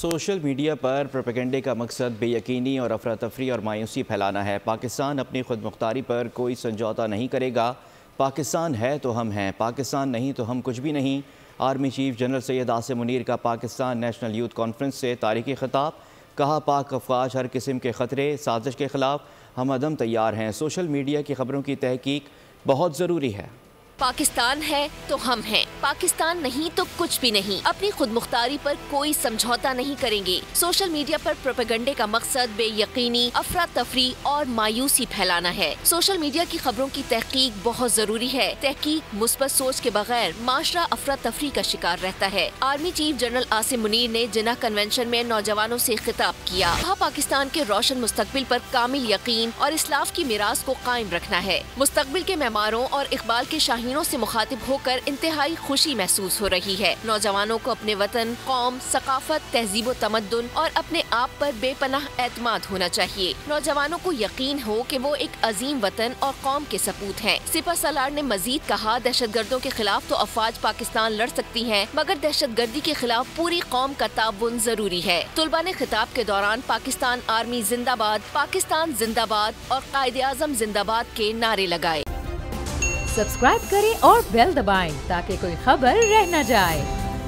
Social media پر پروپیگنڈے کا مقصد بے یقینی اور افراتفری اور مایوسی پھیلانا ہے۔ پاکستان اپنی خود مختاری پر کوئی سمجھوتا نہیں کرے گا۔ پاکستان ہے تو ہم ہیں، پاکستان نہیں تو ہم کچھ بھی نہیں۔ Army chief general Syed Asim Munir کا پاکستان نیشنل یوتھ کانفرنس سے تاریخی خطاب۔ کہا پاک افواج ہر قسم کے خطرے سازش کے خلاف ہم عدم تیار ہیں۔ سوشل میڈیا کی خبروں کی تحقیق بہت ضروری ہے۔ پاکستان ہے تو ہم ہیں، پاکستان نہیں تو کچھ بھی نہیں۔ اپنی خود مختاری پر کوئی سمجھوتا نہیں کریں گے۔ سوشل میڈیا پر پروپیگنڈے کا مقصد بے یقینی، افراتفری اور مایوسی پھیلانا ہے۔ سوشل میڈیا کی خبروں کی تحقیق بہت ضروری ہے۔ تحقیق مثبت سوچ کے بغیر معاشرہ افراتفری کا شکار رہتا ہے۔ Army chief general Asim Munir نے جناح کنونشن میں نوجوانوں سے خطاب کیا۔ کہا پاکستان کے روشن مستقبل پر کامل یقین اور اسلاف کی میراث کو قائم رکھنا ہے۔ مستقبل کے معماروں اور اقبال کے شاہینوں سے مخاطب ہو کر انتہائی خوشی محسوس ہو رہی ہے۔ نوجوانوں کو اپنے وطن، قوم، ثقافت، تہذیب و تمدن اور اپنے آپ پر بے پناہ اعتماد ہونا چاہیے۔ نوجوانوں کو یقین ہو کہ وہ ایک عظیم وطن اور قوم کے سپوت ہیں۔ سپہ سالار نے مزید کہا دہشت گردوں کے خلاف تو افواج پاکستان لڑ سکتی ہیں، مگر دہشت گردی کے خلاف پوری قوم کا تعاون ضروری ہے۔ طلباء نے خطاب کے دوران پاکستان آرمی زندہ باد، پاکستان زندہ باد اور قائد اعظم زندہ باد کے نعرے لگائے۔ سبسکرائب کریں اور بیل دبائیں تاکہ کوئی خبر رہ نہ جائے۔